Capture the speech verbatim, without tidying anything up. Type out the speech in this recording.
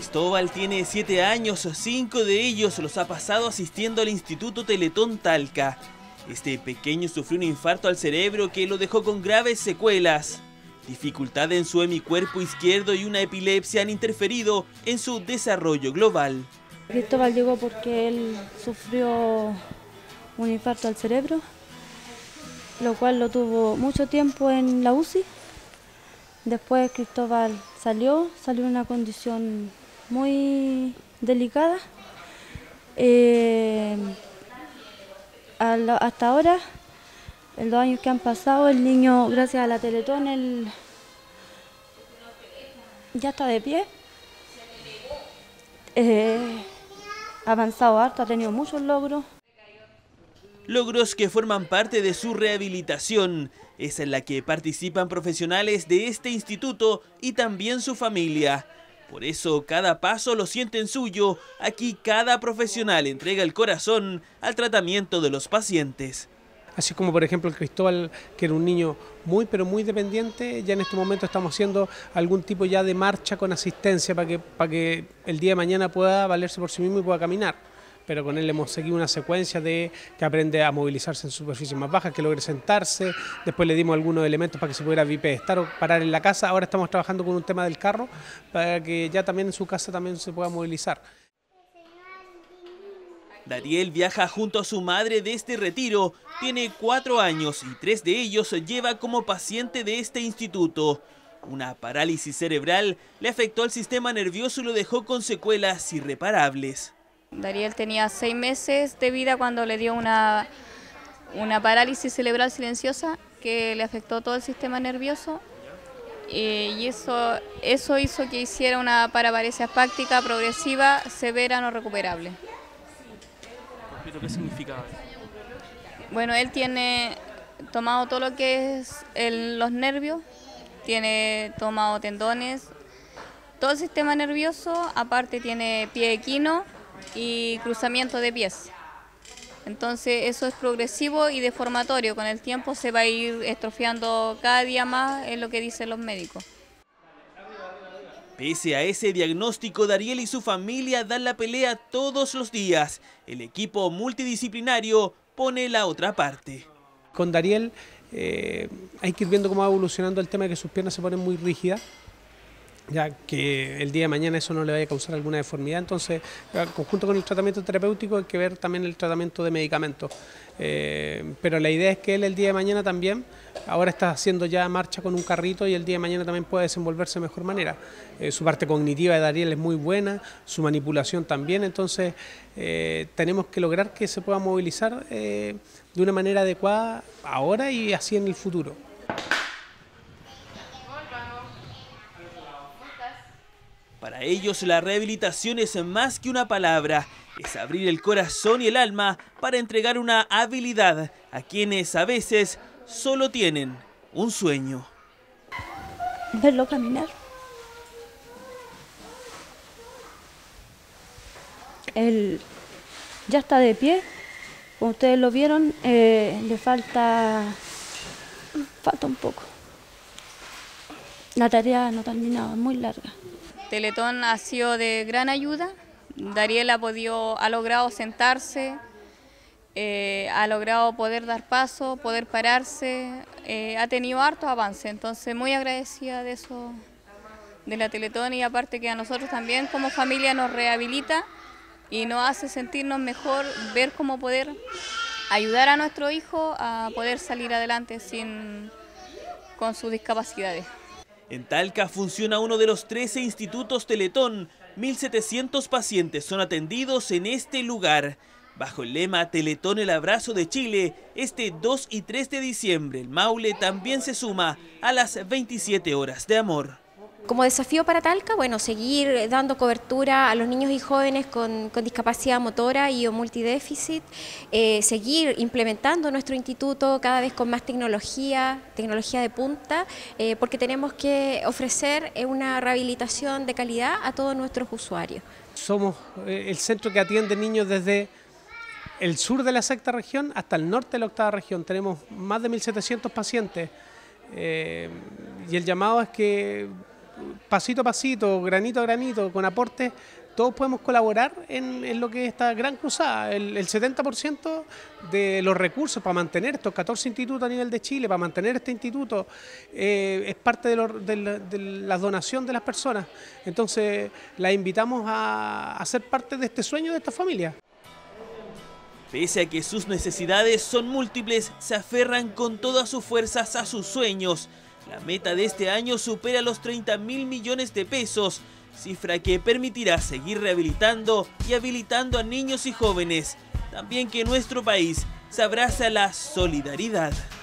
Cristóbal tiene siete años, cinco de ellos los ha pasado asistiendo al Instituto Teletón Talca. Este pequeño sufrió un infarto al cerebro que lo dejó con graves secuelas. Dificultad en su hemicuerpo izquierdo y una epilepsia han interferido en su desarrollo global. Cristóbal llegó porque él sufrió un infarto al cerebro, lo cual lo tuvo mucho tiempo en la U C I. Después Cristóbal salió, salió en una condición muy delicada. Eh, hasta ahora, en los años que han pasado, el niño, gracias a la Teletón, él ya está de pie. Eh, ha avanzado harto, ha tenido muchos logros. Logros que forman parte de su rehabilitación, esa en la que participan profesionales de este instituto y también su familia. Por eso cada paso lo sienten suyo, aquí cada profesional entrega el corazón al tratamiento de los pacientes. Así como por ejemplo el Cristóbal, que era un niño muy pero muy dependiente, ya en este momento estamos haciendo algún tipo ya de marcha con asistencia para que, para que el día de mañana pueda valerse por sí mismo y pueda caminar. Pero con él hemos seguido una secuencia de que aprende a movilizarse en superficies más bajas, que logre sentarse. Después le dimos algunos elementos para que se pudiera bipedestar o parar en la casa. Ahora estamos trabajando con un tema del carro para que ya también en su casa también se pueda movilizar. Dariel viaja junto a su madre de este retiro. Tiene cuatro años y tres de ellos lleva como paciente de este instituto. Una parálisis cerebral le afectó al sistema nervioso y lo dejó con secuelas irreparables. Dariel tenía seis meses de vida cuando le dio una, una parálisis cerebral silenciosa que le afectó todo el sistema nervioso eh, y eso, eso hizo que hiciera una paraparesia espástica progresiva, severa, no recuperable. ¿Qué significa? Bueno, él tiene tomado todo lo que es el, los nervios, tiene tomado tendones, todo el sistema nervioso, aparte tiene pie equino y cruzamiento de pies. Entonces eso es progresivo y deformatorio, con el tiempo se va a ir estrofiando cada día más, es lo que dicen los médicos. Pese a ese diagnóstico, Dariel y su familia dan la pelea todos los días. El equipo multidisciplinario pone la otra parte. Con Dariel eh, hay que ir viendo cómo va evolucionando el tema de que sus piernas se ponen muy rígidas, ya que el día de mañana eso no le vaya a causar alguna deformidad. Entonces, conjunto con el tratamiento terapéutico hay que ver también el tratamiento de medicamentos. Eh, pero la idea es que él el día de mañana también, ahora está haciendo ya marcha con un carrito y el día de mañana también puede desenvolverse de mejor manera. Eh, su parte cognitiva de Dariel es muy buena, su manipulación también, entonces eh, tenemos que lograr que se pueda movilizar eh, de una manera adecuada ahora y así en el futuro. Para ellos la rehabilitación es más que una palabra, es abrir el corazón y el alma para entregar una habilidad a quienes a veces solo tienen un sueño. Verlo caminar. Él ya está de pie, como ustedes lo vieron, eh, le falta, falta un poco. La tarea no terminaba, es muy larga. Teletón ha sido de gran ayuda. Dariel ha podido, ha logrado sentarse, eh, ha logrado poder dar paso, poder pararse, eh, ha tenido harto avance, entonces muy agradecida de eso, de la Teletón, y aparte que a nosotros también como familia nos rehabilita y nos hace sentirnos mejor, ver cómo poder ayudar a nuestro hijo a poder salir adelante sin, con sus discapacidades. En Talca funciona uno de los trece institutos Teletón. mil setecientos pacientes son atendidos en este lugar. Bajo el lema Teletón el abrazo de Chile, este dos y tres de diciembre el Maule también se suma a las veintisiete horas de amor. Como desafío para Talca, bueno, seguir dando cobertura a los niños y jóvenes con, con discapacidad motora y o multidéficit, eh, seguir implementando nuestro instituto cada vez con más tecnología, tecnología de punta, eh, porque tenemos que ofrecer una rehabilitación de calidad a todos nuestros usuarios. Somos el centro que atiende niños desde el sur de la sexta región hasta el norte de la octava región. Tenemos más de mil setecientos pacientes eh, y el llamado es que pasito a pasito, granito a granito, con aportes, todos podemos colaborar en, en lo que es esta gran cruzada. El, el setenta por ciento de los recursos para mantener estos catorce institutos a nivel de Chile, para mantener este instituto, eh, es parte de, lo, de, la, de la donación de las personas. Entonces, las invitamos a, a ser parte de este sueño de esta familia. Pese a que sus necesidades son múltiples, se aferran con todas sus fuerzas a sus sueños. La meta de este año supera los treinta mil millones de pesos, cifra que permitirá seguir rehabilitando y habilitando a niños y jóvenes. También que nuestro país se abrace a la solidaridad.